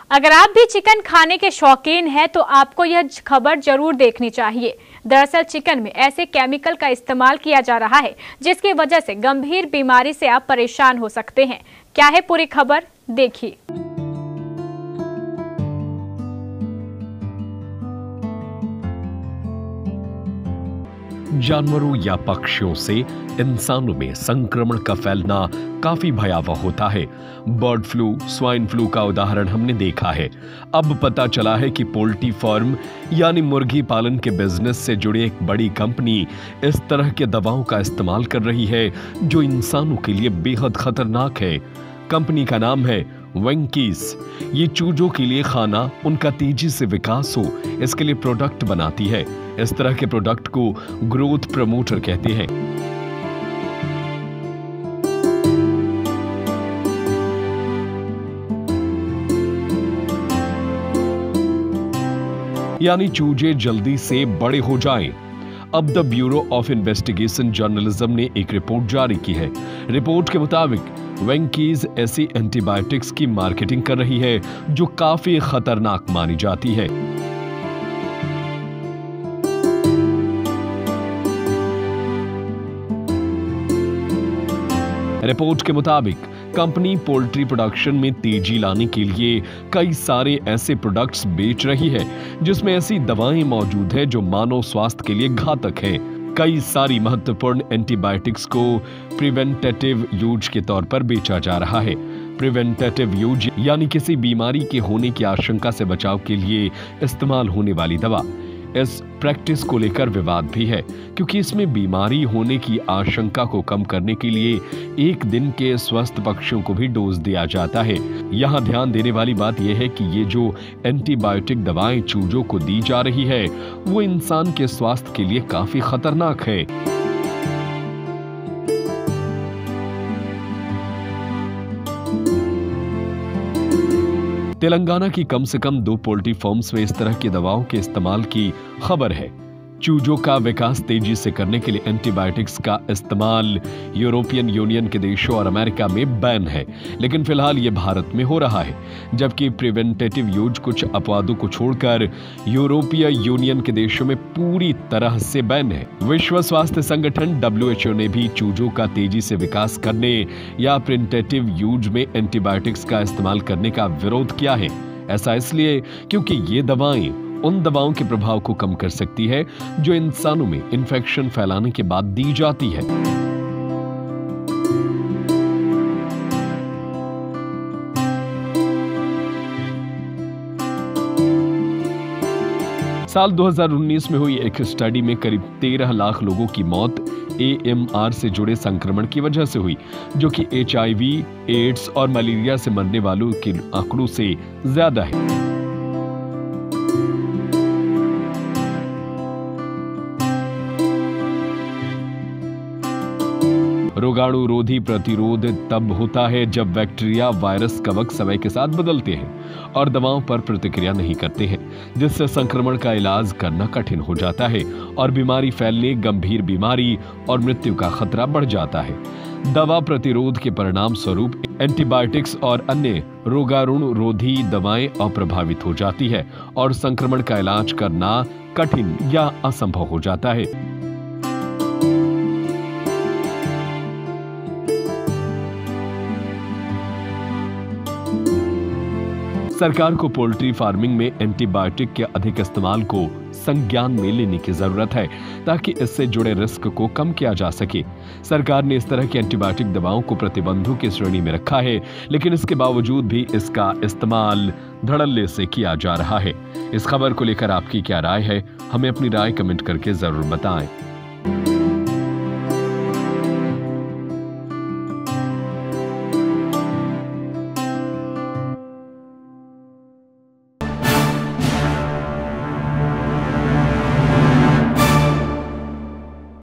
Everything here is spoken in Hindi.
अगर आप भी चिकन खाने के शौकीन हैं तो आपको यह खबर जरूर देखनी चाहिए। दरअसल चिकन में ऐसे केमिकल का इस्तेमाल किया जा रहा है जिसकी वजह से गंभीर बीमारी से आप परेशान हो सकते हैं। क्या है पूरी खबर, देखिए। जानवरों या पक्षियों से इंसानों में संक्रमण का फैलना काफी भयावह होता है। बर्ड फ्लू, स्वाइन फ्लू का उदाहरण हमने देखा है। अब पता चला है कि पोल्ट्री फार्म यानी मुर्गी पालन के बिजनेस से जुड़ी एक बड़ी कंपनी इस तरह के दवाओं का इस्तेमाल कर रही है जो इंसानों के लिए बेहद खतरनाक है। कंपनी का नाम है वेंकीज। ये चूजों के लिए खाना उनका तेजी से विकास हो इसके लिए प्रोडक्ट बनाती है। इस तरह के प्रोडक्ट को ग्रोथ प्रमोटर कहते हैं। यानी चूजे जल्दी से बड़े हो जाएं। अब the bureau of investigation journalism ने एक रिपोर्ट जारी की है। रिपोर्ट के मुताबिक वेंकीज ऐसी एंटीबायोटिक्स की मार्केटिंग कर रही है जो काफी खतरनाक मानी जाती है। रिपोर्ट के मुताबिक कंपनी पोल्ट्री प्रोडक्शन में तेजी लाने के लिए कई सारे ऐसे प्रोडक्ट्स बेच रही है जिसमें ऐसी दवाएं मौजूद हैं जो मानव स्वास्थ्य के लिए घातक हैं। कई सारी महत्वपूर्ण एंटीबायोटिक्स को प्रिवेंटेटिव यूज के तौर पर बेचा जा रहा है। प्रिवेंटेटिव यूज यानी किसी बीमारी के होने की आशंका से बचाव के लिए इस्तेमाल होने वाली दवा। इस प्रैक्टिस को लेकर विवाद भी है क्योंकि इसमें बीमारी होने की आशंका को कम करने के लिए एक दिन के स्वस्थ पक्षियों को भी डोज दिया जाता है। यहाँ ध्यान देने वाली बात यह है कि ये जो एंटीबायोटिक दवाएं चूजों को दी जा रही है वो इंसान के स्वास्थ्य के लिए काफी खतरनाक है। तेलंगाना की कम से कम 2 पोल्ट्री फार्म्स में इस तरह की दवाओं के इस्तेमाल की खबर है। चूजों का विकास तेजी से करने के लिए एंटीबायोटिक्स का इस्तेमाल यूरोपियन यूनियन के देशों और अमेरिका में बैन है, लेकिन फिलहाल ये भारत में हो रहा है। जबकि प्रिवेंटेटिव यूज कुछ अपवादों को छोड़कर यूरोपीय यूनियन के देशों में पूरी तरह से बैन है। विश्व स्वास्थ्य संगठन WHO ने भी चूजों का तेजी से विकास करने या प्रिवेंटेटिव यूज में एंटीबायोटिक्स का इस्तेमाल करने का विरोध किया है। ऐसा इसलिए क्योंकि ये दवाएं उन दवाओं के प्रभाव को कम कर सकती है जो इंसानों में इन्फेक्शन फैलाने के बाद दी जाती है। साल 2019 में हुई एक स्टडी में करीब 13 लाख लोगों की मौत AMR से जुड़े संक्रमण की वजह से हुई, जो कि HIV, एड्स और मलेरिया से मरने वालों के आंकड़ों से ज्यादा है। रोगाणुरोधी प्रतिरोध तब होता है जब बैक्टीरिया, वायरस, कवक समय के साथ बदलते हैं और दवाओं पर प्रतिक्रिया नहीं करते हैं, जिससे संक्रमण का इलाज करना कठिन हो जाता है और बीमारी फैलने, गंभीर बीमारी और मृत्यु का खतरा बढ़ जाता है। दवा प्रतिरोध के परिणाम स्वरूप एंटीबायोटिक्स और अन्य रोगाणुरोधी दवाएं अप्रभावित हो जाती है और संक्रमण का इलाज करना कठिन या असंभव हो जाता है। सरकार को पोल्ट्री फार्मिंग में एंटीबायोटिक के अधिक इस्तेमाल को संज्ञान में लेने की जरूरत है ताकि इससे जुड़े रिस्क को कम किया जा सके। सरकार ने इस तरह की एंटीबायोटिक दवाओं को प्रतिबंधों की श्रेणी में रखा है, लेकिन इसके बावजूद भी इसका इस्तेमाल धड़ल्ले से किया जा रहा है। इस खबर को लेकर आपकी क्या राय है? हमें अपनी राय कमेंट करके जरूर बताएं।